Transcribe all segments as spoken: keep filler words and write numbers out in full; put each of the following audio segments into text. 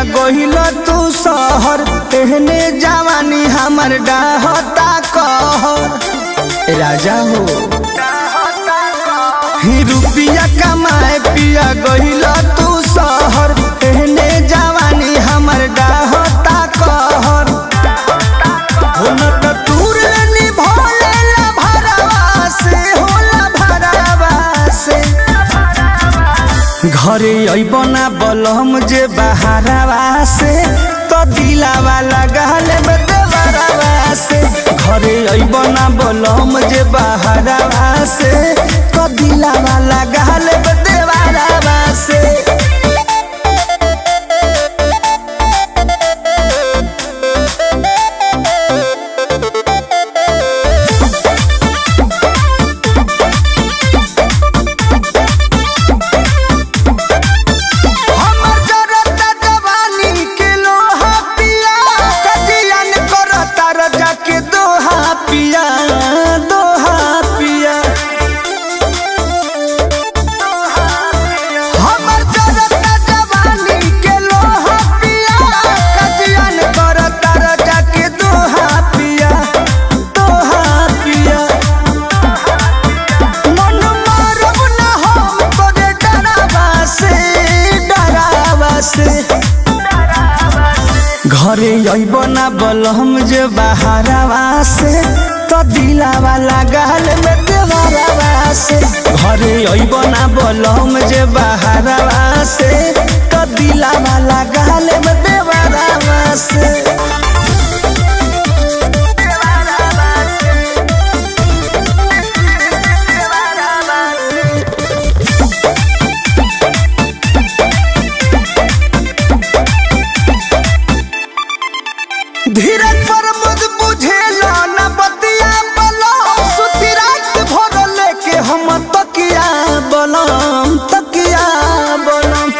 पिया गोहिल तू शहर एहने जवानी हमर डाहता कहर राजा हो ही रुपिया कमाए पिया गोहिल तू शहर एहने जवानी हमर डाहता कहर हो न त तूर निभोले ला भरवा से होला भरवा से घरे अइबना बलम जे बहारवा से तो दिलावा लगाले बदवरवा से घरे अइबना बलम जे बहारवा से तो दिलावा लगाले बदवरवा से पिया दोहा पिया हमर जरता जवानी के लोहा पिया कजियन करता रजा के दोहा पिया दोहा पिया मन मारब न हम तोरे डरावा से डरावा से घरे अइबना बलम जे बहारवा से तो दिलावा लगाल में देवरवा से घरे अइबना बलम जे बहारवा से तो दिलावा लगाल में देवरवा से धीरज पर मुझ बुझेला न बतिया बलम सुती रात भर लेके हम तकिया बलम तकिया बलम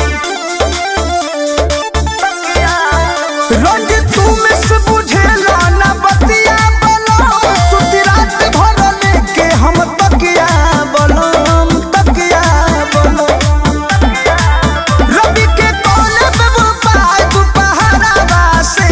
रोज तू मिस बुझेला न बतिया बलम सुती रात भर लेके हम तकिया बलम तकिया बलम रवि के कोने पे वो पाए दोपहरवा से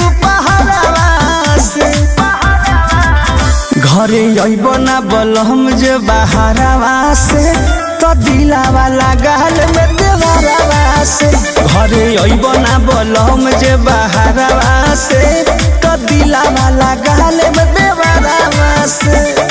घरे अइबना बलम जे बहारवा से तो दिलावा लगाल में देवरवा से घरे अइबना बलम जे बहारवा से तो दिलावा लगाल में देवरवा से।